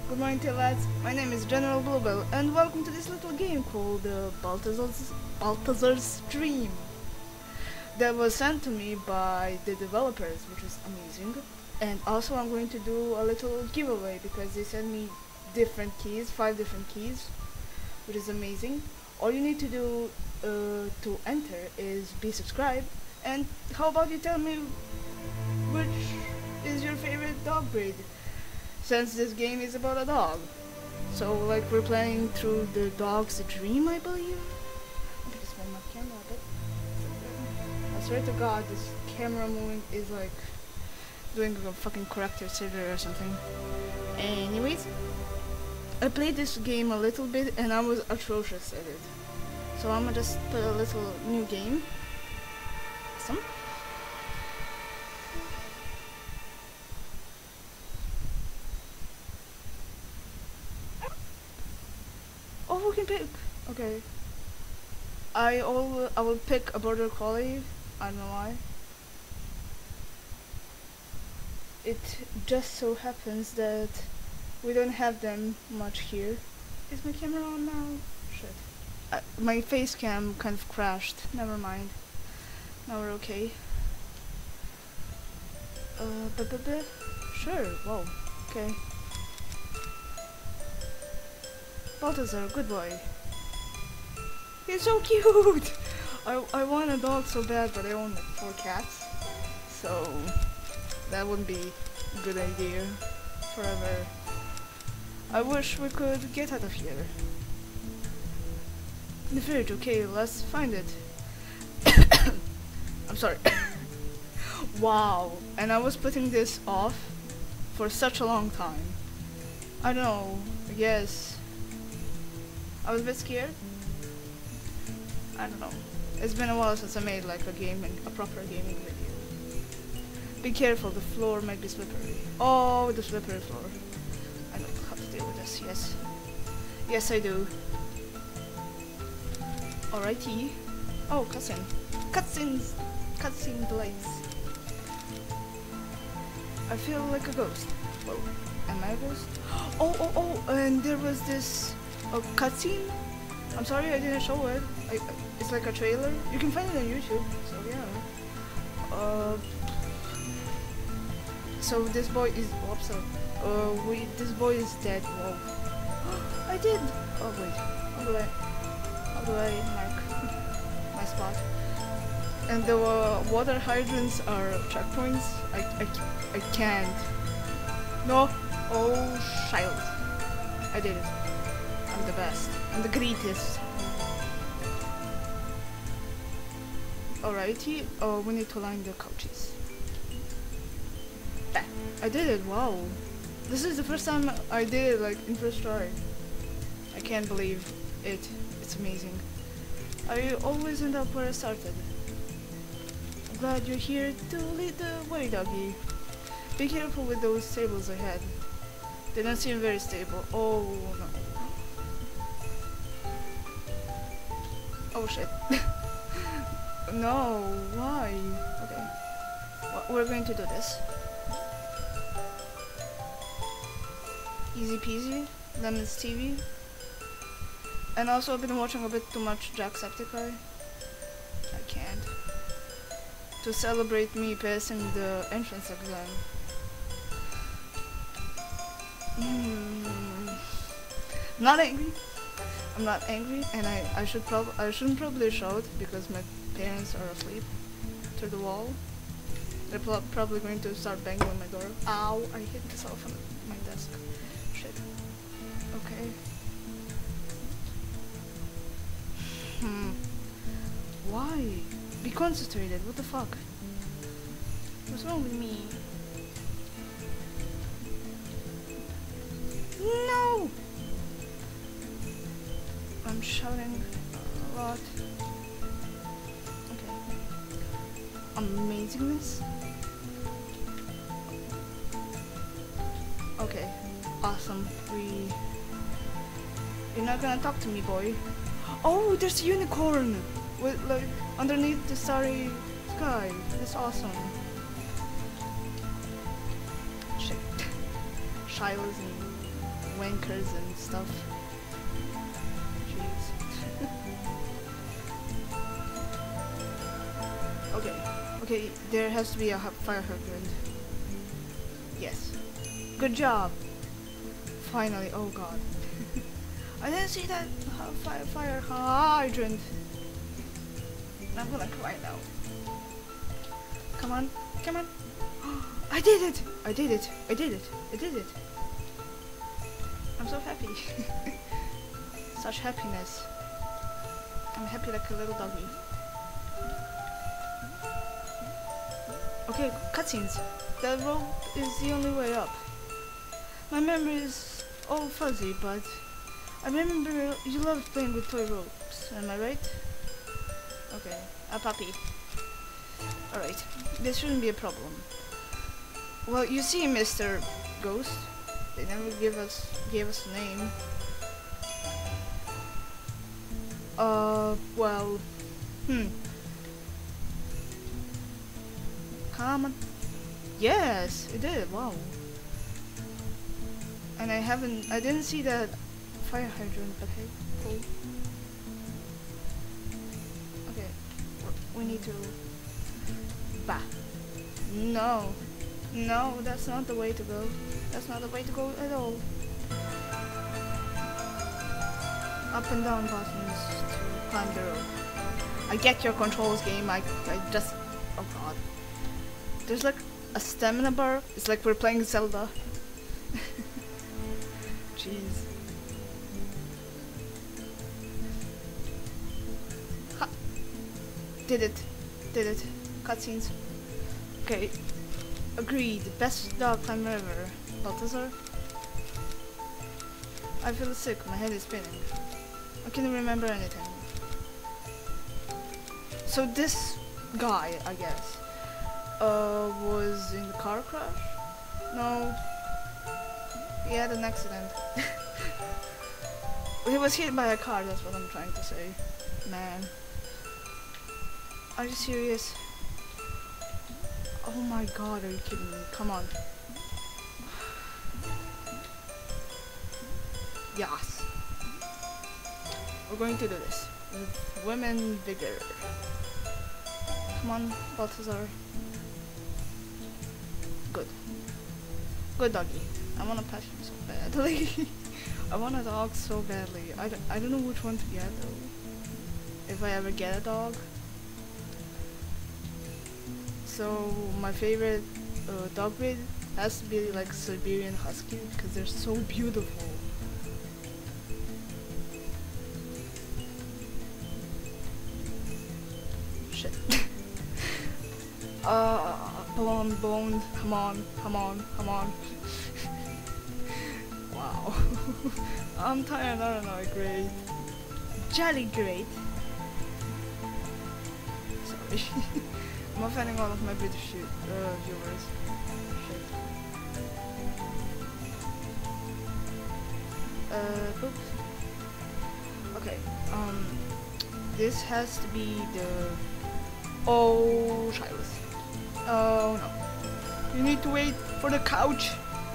Good morning to you lads, my name is General Bluebell and welcome to this little game called Balthazar's Dream that was sent to me by the developers, which is amazing. And also I'm going to do a little giveaway because they sent me different keys, 5 different keys, which is amazing. All you need to do to enter is be subscribed, and how about you tell me which is your favorite dog breed? Since this game is about a dog. So like we're playing through the dog's dream, I believe. I think it's my camera a bit. I swear to God, this camera moving is like doing a fucking corrective surgery or something. Anyways, I played this game a little bit and I was atrocious at it. So I'm gonna just put a little new game. Awesome. Oh, we can pick. Okay. I will pick a border collie. I don't know why. It just so happens that we don't have them much here. Is my camera on now? Shit. My face cam kind of crashed. Never mind. Now we're okay. Sure. Whoa. Okay. Balthazar, good boy. He's so cute! I want a dog so bad, but I own like 4 cats. So that wouldn't be a good idea forever. I wish we could get out of here. The fridge, okay, let's find it. I'm sorry. Wow, and I was putting this off for such a long time. I don't know, I guess I was a bit scared. I don't know. It's been a while since I made like a proper gaming video. Be careful, the floor might be slippery. Oh, the slippery floor. I know how to deal with this, yes. Yes, I do. Alrighty. Oh, cutscene. Cutscenes! Cutscene delights. I feel like a ghost. Whoa. Am I a ghost? Oh, and there was this cutscene. I'm sorry I didn't show it. It's like a trailer. You can find it on YouTube. So yeah. So this boy is. Whoops. This boy is dead. Whoa. I did. Oh wait. How do I mark my spot? And the water hydrants are checkpoints. I can't. No. Oh, child. I did it. I'm the best. I'm the greatest. Alrighty. Oh, we need to line the couches. Bah. I did it. Wow. This is the first time I did it like in first try. I can't believe it. It's amazing. I always end up where I started. I'm glad you're here to lead the way, doggy. Be careful with those tables ahead. They don't seem very stable. Oh no. Oh shit. No, why? Okay. Well, we're going to do this. Easy peasy. Lemons TV. And also I've been watching a bit too much Jacksepticeye. I can't. To celebrate me passing the entrance exam. Not angry. I'm not angry, and I shouldn't probably shout because my parents are asleep through the wall. They're probably going to start banging on my door. Ow! I hit myself on my desk. Shit. Okay. Why? Be concentrated. What the fuck? What's wrong with me? No! I'm shouting a lot. Okay. Amazingness. Okay. Awesome. You're not gonna talk to me, boy. Oh, there's a unicorn! With like underneath the starry sky. That's awesome. Shit. Shiloh's in wankers and stuff. Jeez. Okay, there has to be a fire hydrant. Yes. Good job. Finally, oh god. I didn't see that fire hydrant. I'm gonna cry now. Come on, come on. I did it! I did it! I did it! I did it! I'm so happy. Such happiness. I'm happy like a little doggy. Okay, cutscenes. That rope is the only way up. My memory is all fuzzy, but I remember you loved playing with toy ropes. Am I right? Okay, a puppy. Alright, this shouldn't be a problem. Well, you see, Mr. Ghost, they never gave us a name. Well, Come on. Yes, it did. Wow. And I didn't see that fire hydrant. Okay, cool. Okay, we need to. Bah. No, that's not the way to go. That's not the way to go at all. Up and down buttons to climb the rope. I get your controls, game. I just. Oh god. There's like a stamina bar. It's like we're playing Zelda. Jeez. Ha! Did it. Cutscenes. Okay. Agreed. Best dog climber ever. Balthazar? I feel sick. My head is spinning. I can't remember anything. So this guy, I guess, was in the car crash? No. He had an accident. He was hit by a car, that's what I'm trying to say. Man. Are you serious? Oh my god, are you kidding me? Come on. Yes. We're going to do this. With women vigor. Come on, Balthazar. Good. Good doggy. I wanna pet him so badly. I want a dog so badly. I don't know which one to get though. If I ever get a dog. So my favorite dog breed has to be like Siberian Husky because they're so beautiful. Shit. Blonde, come on. Wow. I'm tired, I don't know, great. Jolly great. Sorry. I'm offending all of my British viewers. Shit. Oops. Okay, this has to be the... Oh, Shilas. Oh no. You need to wait for the couch.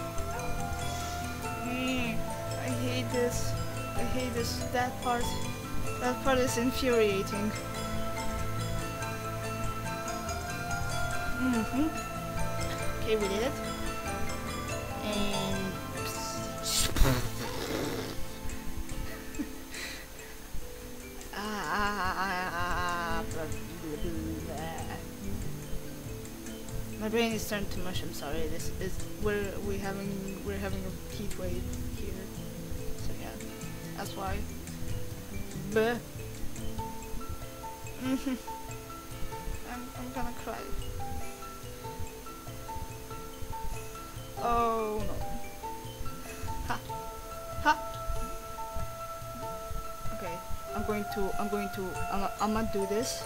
I hate this. That part is infuriating. Okay, we did it. And my brain is turned to mush. I'm sorry. This is we're having a heat wave here. So yeah, that's why. But I'm gonna cry. Oh no. Ha. Okay, I'm gonna do this.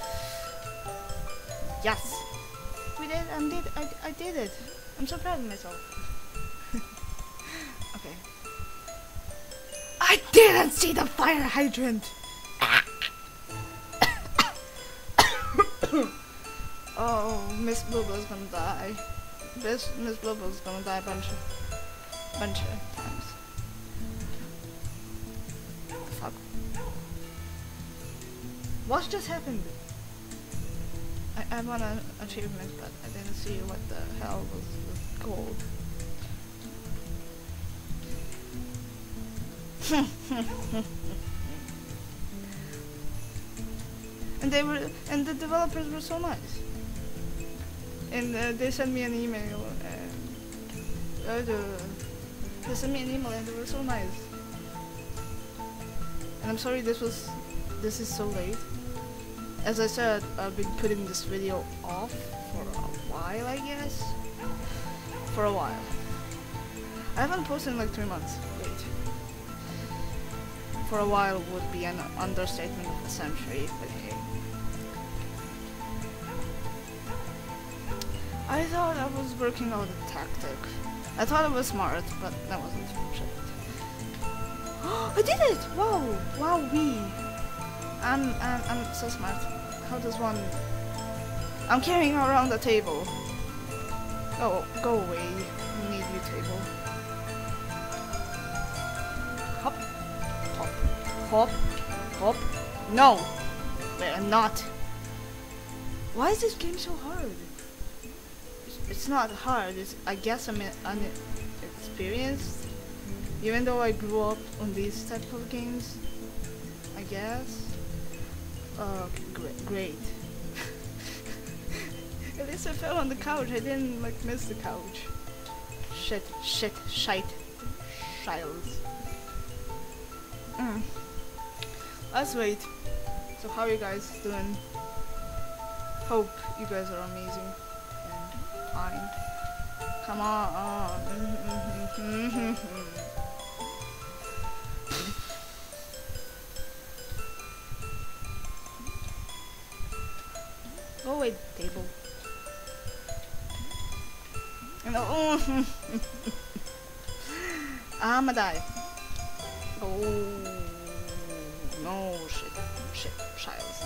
Yes. We did, I did it. I'm so proud of myself. Okay. I didn't see the fire hydrant. Oh, Miss Bluebell's gonna die. Miss Bluebell's gonna die a bunch of times. talk. What just happened? I won an achievement, but I didn't see what the hell was called. And the developers were so nice. And they sent me an email, and they sent me an email, and they were so nice. And I'm sorry this is so late. As I said, I've been putting this video off for a while, I guess. For a while. I haven't posted in like 3 months. Wait. For a while would be an understatement of the century, but hey. I thought I was working out a tactic. I thought it was smart, but that wasn't. Shit. I did it! Wow! Wow, I'm so smart. How does one... I'm carrying around the table. Oh, go away. I need you, table. Hop. Hop. Hop. Hop. No! They're not. Why is this game so hard? It's not hard. It's, I guess I'm unexperienced. Even though I grew up on these type of games. I guess. Great. At least I fell on the couch. I didn't like miss the couch. Shite. Shiles. Let's wait. So how are you guys doing? Hope you guys are amazing and fine. Come on. Go away, table. No. I'ma die. Oh no, shit, Shiles.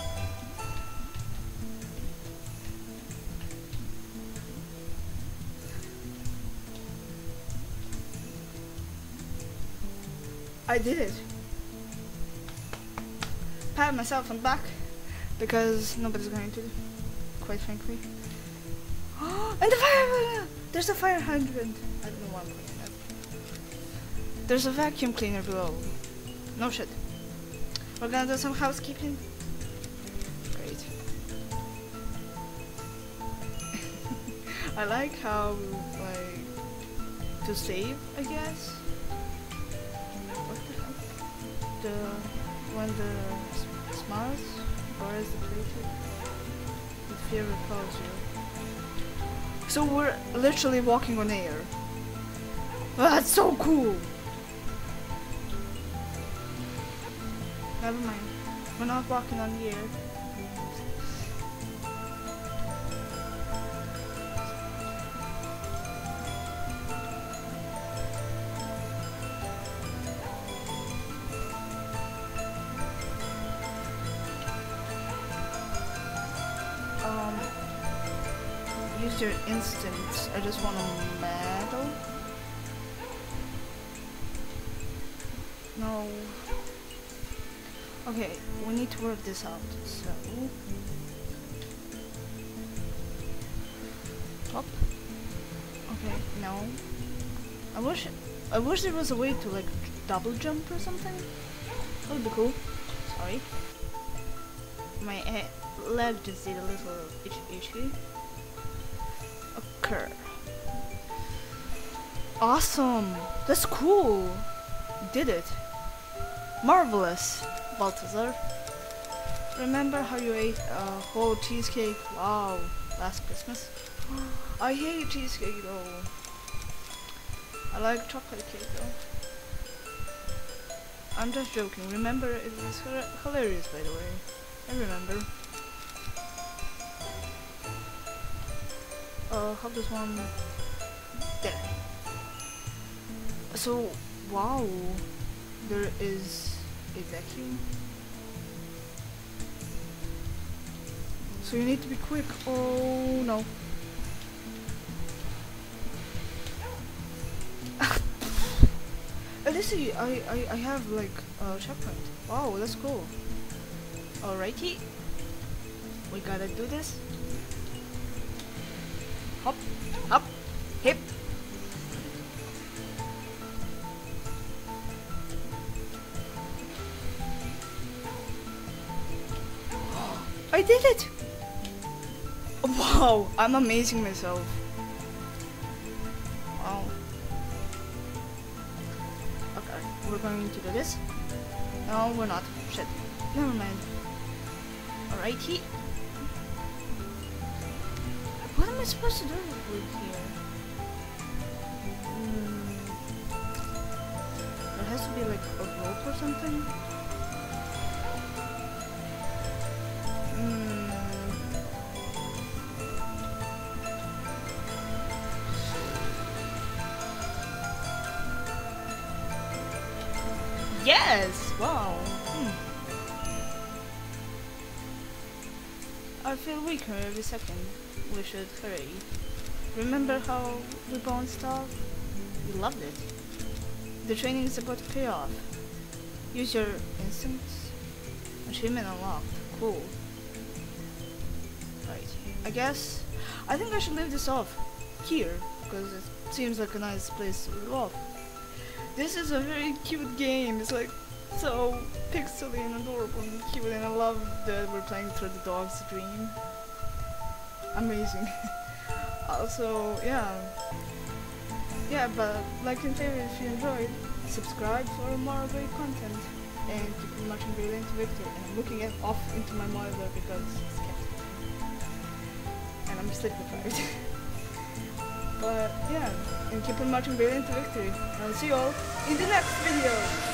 I did it. Pat myself on the back because nobody's going to, quite frankly. And the fire! There's a fire hydrant. I don't know why I'm looking at. There's a vacuum cleaner below. No shit. We're gonna do some housekeeping. Great. I like how, like, to save, I guess. What the hell? When the smiles, or is depleted, the fear repels you. So we're literally walking on air. Oh, that's so cool! Never mind. We're not walking on the air. Use your instincts. I just want a medal. No. Okay, we need to work this out. So, up. Okay, no. I wish there was a way to like double jump or something. That would be cool. Sorry. My leg just did a little itchy. Occur. Awesome! That's cool! Did it. Marvelous, Balthazar. Remember how you ate a whole cheesecake? Wow, last Christmas. I hate cheesecake though. I like chocolate cake though. I'm just joking. Remember, it was hilarious by the way. I remember. How does one... There. So, wow. There is a vacuum. So you need to be quick. Oh no. At least I have like a checkpoint. Wow, that's cool. Alrighty, we gotta do this. Hop, hop, hip. I did it! Wow, I'm amazing myself. Wow. Okay, we're going to do this. No, we're not. Shit. Never mind. Alrighty. What am I supposed to do with here? There has to be like a rope or something. Yes! Wow. I feel weaker every second. We should hurry. Remember how we bounced off? We loved it. The training is about to pay off. Use your instincts. Achievement unlocked. Cool. Right. I think I should leave this off here, because it seems like a nice place to leave off. This is a very cute game. It's like so pixely and adorable and cute, and I love that we're playing through the dog's dream. Amazing. Also, yeah, but like and favorite if you enjoyed. Subscribe for more great content, and keep watching Brilliant Victor. And I'm looking off into my monitor because it's kept, and I'm sleep deprived. But yeah, and keep on marching Brilliant to victory. I'll see you all in the next video.